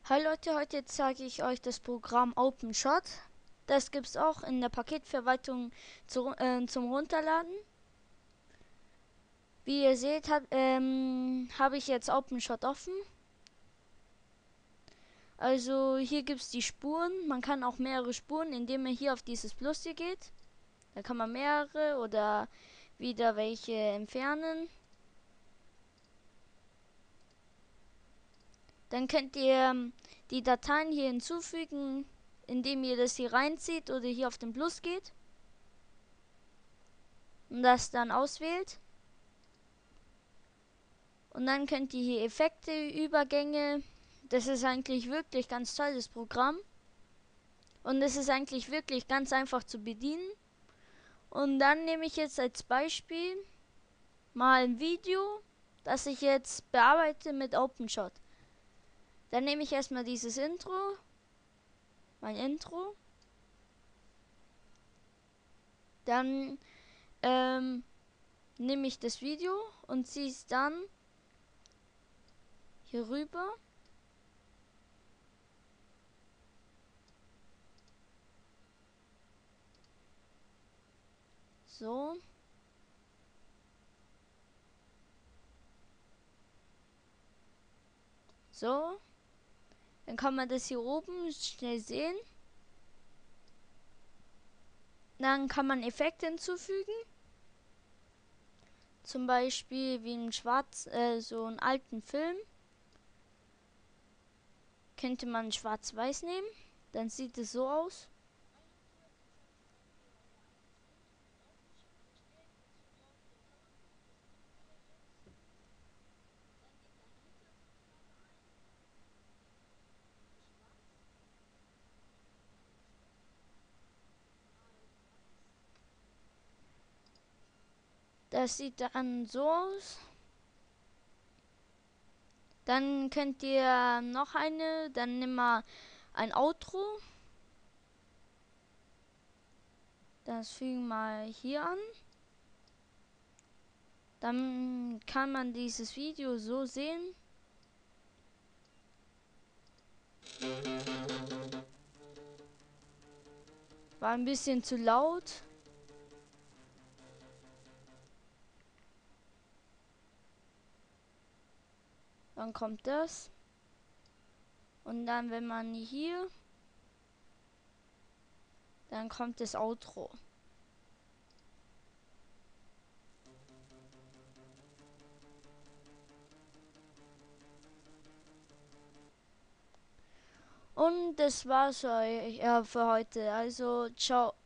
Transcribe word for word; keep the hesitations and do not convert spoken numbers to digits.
Hi Leute, heute zeige ich euch das Programm OpenShot. Das gibt es auch in der Paketverwaltung zu, äh, zum Runterladen. Wie ihr seht, ähm, habe ich jetzt OpenShot offen. Also hier gibt es die Spuren. Man kann auch mehrere Spuren, indem man hier auf dieses Plus hier geht. Da kann man mehrere oder wieder welche entfernen. Dann könnt ihr ähm, die Dateien hier hinzufügen, indem ihr das hier reinzieht oder hier auf den Plus geht und das dann auswählt. Und dann könnt ihr hier Effekte, Übergänge. Das ist eigentlich wirklich ganz tolles Programm. Und es ist eigentlich wirklich ganz einfach zu bedienen. Und dann nehme ich jetzt als Beispiel mal ein Video, das ich jetzt bearbeite mit OpenShot. Dann nehme ich erstmal dieses Intro, mein Intro. Dann ähm, nehme ich das Video und ziehe es dann hier rüber. So. So. Dann kann man das hier oben schnell sehen. Dann kann man Effekte hinzufügen. Zum Beispiel wie ein Schwarz, äh, so einen alten Film. Könnte man schwarz-weiß nehmen. Dann sieht es so aus. Das sieht dann so aus. Dann könnt ihr noch eine, dann nimm mal ein Outro. Das fügen wir mal hier an. Dann kann man dieses Video so sehen. War ein bisschen zu laut. Dann kommt das. Und dann, wenn man hier, dann kommt das Outro. Und das war's für, äh, für heute. Also, ciao.